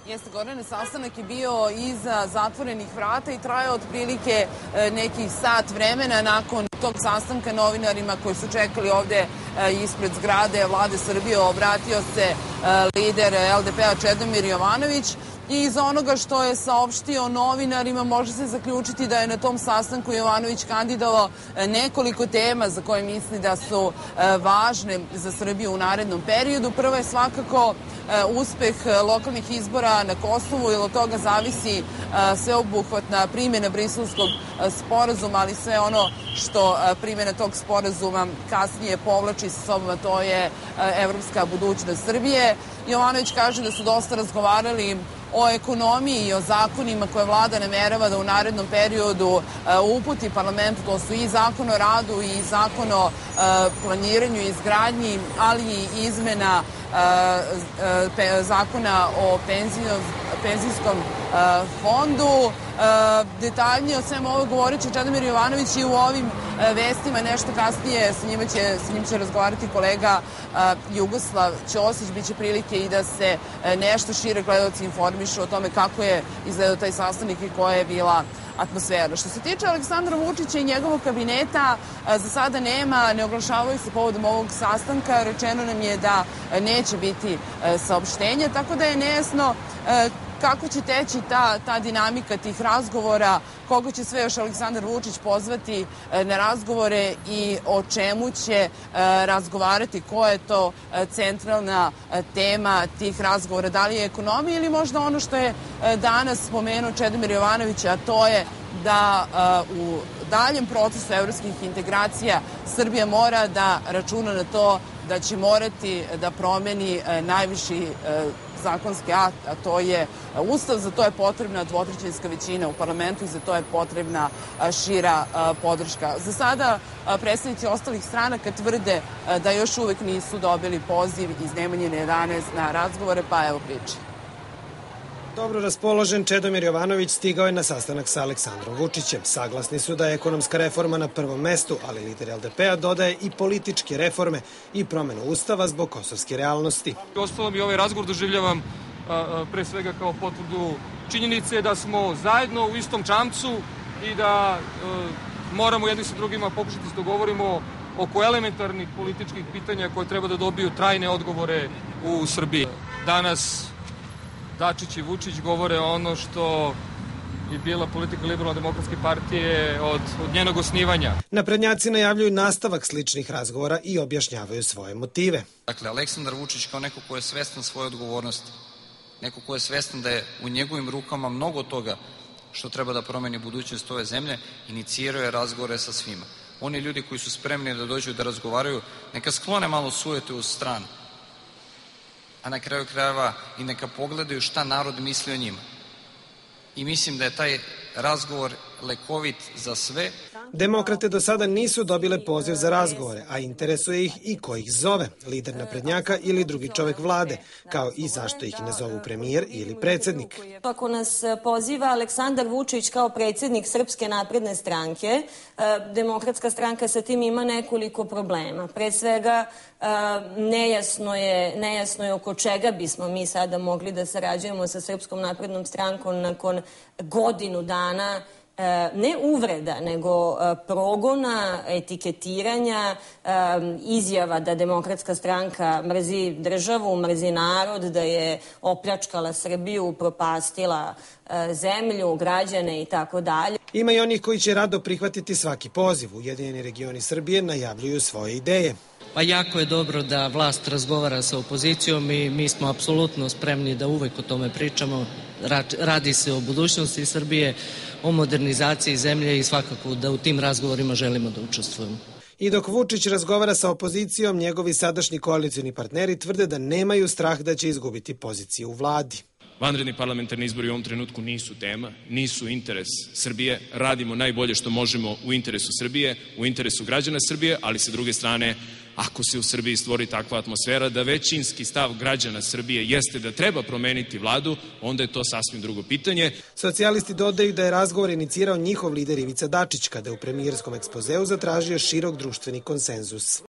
Jeste, Gorane, sastanak je bio iza zatvorenih vrata i trajao otprilike nekih sat vremena. Nakon tog sastanka novinarima koji su čekali ovde ispred zgrade Vlade Srbije obratio se lider LDP-a Čedomir Jovanović. I iz onoga što je saopštio novinarima može se zaključiti da je na tom sastanku Jovanović kandidovao nekoliko tema za koje misli da su važne za Srbiju u narednom periodu. Prvo je svakako uspeh lokalnih izbora na Kosovu, jer od toga zavisi sveobuhvatna primjena Briselskog sporazuma, ali sve ono što primjena tog sporazuma kasnije povlači sa sobom, a to je evropska budućnost Srbije. Jovanović kaže da su dosta razgovarali o ekonomiji i o zakonima koje vlada namerava da u narednom periodu uputi parlamentu. To su i zakon o radu i zakon o planiranju i izgradnji, ali i izmena zakona o penzijskom fondu. Detaljnije o svemu ovo govorit će Čedomir Jovanović i u ovim vestima nešto kasnije. Sa njim će razgovarati kolega Jugoslav Ćosić. Biće prilike i da se nešto šire gledaoci informišu o tome kako je izgledao taj sastanak i koja je bila atmosfera. Što se tiče Aleksandra Vučića i njegovog kabineta, za sada ne oglašavaju se povodom ovog sastanka. Rečeno nam je da neće biti saopštenja, tako da je nejasno kako će teći ta dinamika tih razgovora, koga će sve još Aleksandar Vučić pozvati na razgovore i o čemu će razgovarati, koja je to centralna tema tih razgovora, da li je ekonomija ili možda ono što je danas spomenuo Čedomir Jovanović, a to je da u daljem procesu evropskih integracija Srbija mora da računa na to da će morati da promeni najviši zakonski akt, a to je Ustav. Za to je potrebna dvotrećinska većina u parlamentu i za to je potrebna šira podrška. Za sada predstavnici ostalih stranaka tvrde da još uvek nisu dobili poziv iz Nemanjine 11 na razgovore, pa evo priče. Dobro raspoložen Čedomir Jovanović stigao je na sastanak sa Aleksandrom Vučićem. Saglasni su da je ekonomska reforma na prvom mestu, ali lider LDP-a dodaje i političke reforme i promenu Ustava zbog kosovske realnosti. Ostalom i ovaj razgovor doživljavam pre svega kao potvrdu činjenice da smo zajedno u istom čamcu i da moramo jedni sa drugima pokušati se dogovorimo oko elementarnih političkih pitanja koje treba da dobiju trajne odgovore u Srbiji. Danas Dačić i Vučić govore ono što je bila politika Liberalno-demokratske partije od njenog osnivanja. Naprednjaci najavljuju nastavak sličnih razgovora i objašnjavaju svoje motive. Dakle, Aleksandar Vučić kao neko ko je svestan svoje odgovornosti, neko ko je svestan da je u njegovim rukama mnogo toga što treba da promeni budućnost ove zemlje, inicirao je razgovore sa svima. Oni ljudi koji su spremni da dođu da razgovaraju, neka sklone malo sujete u stranu, a na kraju krajeva i neka pogledaju šta narod misli o njima. I mislim da je taj razgovor lekovit za sve. Demokrate do sada nisu dobile poziv za razgovore, a interesuje ih i ko ih zove, lider naprednjaka ili drugi čovek vlade, kao i zašto ih ne zovu premijer ili predsednik. Ako nas poziva Aleksandar Vučić kao predsednik Srpske napredne stranke, Demokratska stranka sa tim ima nekoliko problema. Pre svega, nejasno je oko čega bismo mi sada mogli da sarađujemo sa Srpskom naprednom strankom nakon godinu dana ne uvreda, nego progona, etiketiranja, izjava da Demokratska stranka mrzi državu, mrzi narod, da je opljačkala Srbiju, upropastila zemlju, građane i tako dalje. Ima i onih koji će rado prihvatiti svaki poziv. Ujedinjeni regioni Srbije najavljuju svoje ideje. Pa jako je dobro da vlast razgovara sa opozicijom i mi smo apsolutno spremni da uvek o tome pričamo. Radi se o budućnosti Srbije, o modernizaciji zemlje i svakako da u tim razgovorima želimo da učestvujemo. I dok Vučić razgovara sa opozicijom, njegovi sadašnji koalicioni partneri tvrde da nemaju strah da će izgubiti poziciju u vladi. Vanredni parlamentarni izbori u ovom trenutku nisu tema, nisu interes Srbije. Radimo najbolje što možemo u interesu Srbije, u interesu građana Srbije, ali sa druge strane, ako se u Srbiji stvori takva atmosfera da većinski stav građana Srbije jeste da treba promeniti vladu, onda je to sasvim drugo pitanje. Socijalisti dodaju da je razgovor inicirao njihov lider Ivica Dačić, kada je u premijerskom ekspozeu zatražio širok društveni konsenzus.